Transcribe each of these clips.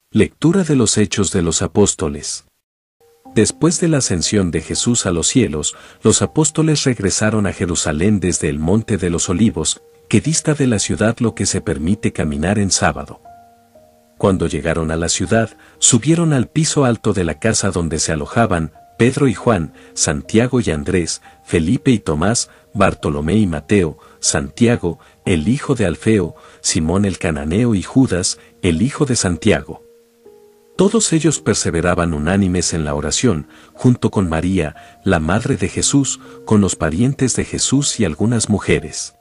Lectura de los Hechos de los Apóstoles. Después de la ascensión de Jesús a los cielos, los apóstoles regresaron a Jerusalén desde el Monte de los Olivos, que dista de la ciudad lo que se permite caminar en sábado. Cuando llegaron a la ciudad, subieron al piso alto de la casa donde se alojaban Pedro y Juan, Santiago y Andrés, Felipe y Tomás, Bartolomé y Mateo, Santiago, el hijo de Alfeo, Simón el cananeo y Judas, el hijo de Santiago. Todos ellos perseveraban unánimes en la oración, junto con María, la madre de Jesús, con los parientes de Jesús y algunas mujeres.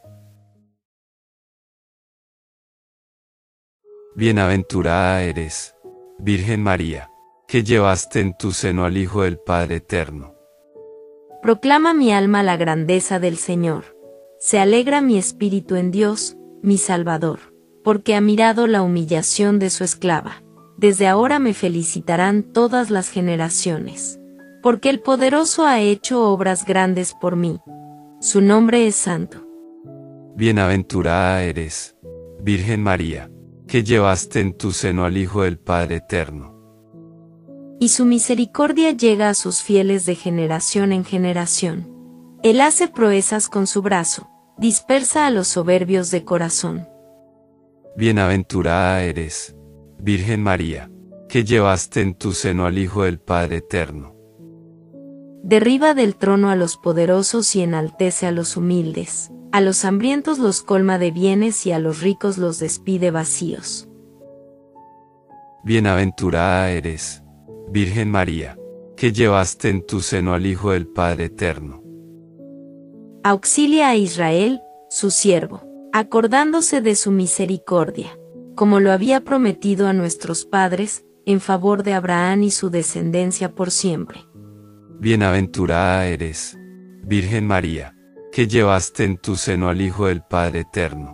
Bienaventurada eres, Virgen María, que llevaste en tu seno al Hijo del Padre Eterno. Proclama mi alma la grandeza del Señor. Se alegra mi espíritu en Dios, mi Salvador, porque ha mirado la humillación de su esclava. Desde ahora me felicitarán todas las generaciones, porque el Poderoso ha hecho obras grandes por mí. Su nombre es santo. Bienaventurada eres, Virgen María, que llevaste en tu seno al Hijo del Padre Eterno. Y su misericordia llega a sus fieles de generación en generación. Él hace proezas con su brazo, dispersa a los soberbios de corazón. Bienaventurada eres, Virgen María, que llevaste en tu seno al Hijo del Padre Eterno. Derriba del trono a los poderosos y enaltece a los humildes, a los hambrientos los colma de bienes y a los ricos los despide vacíos. Bienaventurada eres, Virgen María, que llevaste en tu seno al Hijo del Padre Eterno. Auxilia a Israel, su siervo, acordándose de su misericordia, como lo había prometido a nuestros padres, en favor de Abraham y su descendencia por siempre. Bienaventurada eres, Virgen María, que llevaste en tu seno al Hijo del Padre Eterno.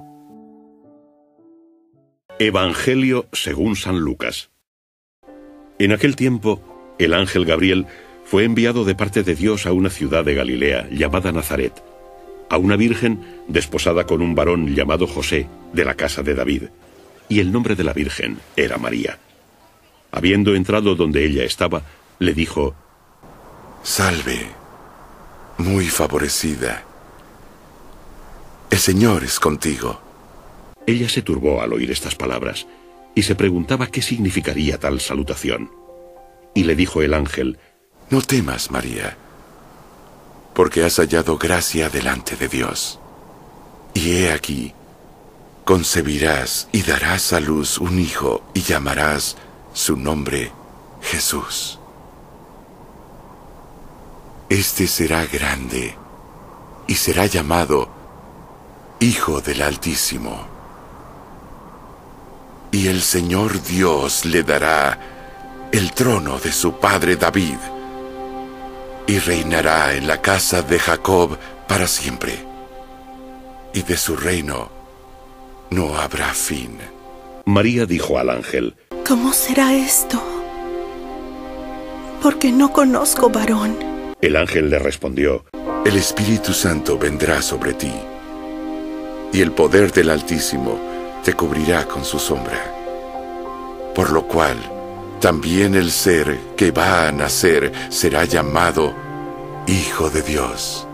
Evangelio según San Lucas. En aquel tiempo, el ángel Gabriel fue enviado de parte de Dios a una ciudad de Galilea llamada Nazaret, a una virgen desposada con un varón llamado José, de la casa de David, y el nombre de la virgen era María. Habiendo entrado donde ella estaba, le dijo: Salve, muy favorecida. El Señor es contigo. Ella se turbó al oír estas palabras, y se preguntaba qué significaría tal salutación. Y le dijo el ángel: No temas, María, porque has hallado gracia delante de Dios. Y he aquí, concebirás y darás a luz un hijo, y llamarás su nombre Jesús. Este será grande, y será llamado Hijo del Altísimo. Y el Señor Dios le dará el trono de su padre David, y reinará en la casa de Jacob para siempre, y de su reino no habrá fin. María dijo al ángel: ¿Cómo será esto? Porque no conozco varón. El ángel le respondió: El Espíritu Santo vendrá sobre ti, y el poder del Altísimo te cubrirá con su sombra. Por lo cual, también el ser que va a nacer será llamado Hijo de Dios.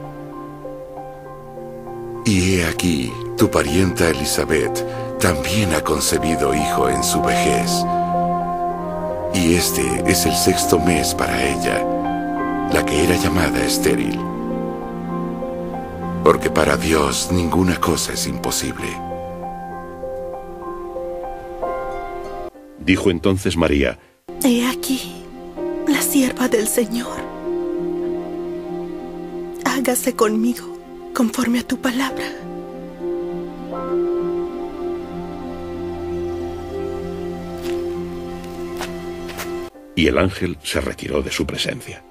Y he aquí, tu parienta Elizabeth también ha concebido hijo en su vejez. Y este es el 6º mes para ella, la que era llamada estéril. Porque para Dios ninguna cosa es imposible. Dijo entonces María: He aquí, la sierva del Señor. Hágase conmigo conforme a tu palabra. Y el ángel se retiró de su presencia.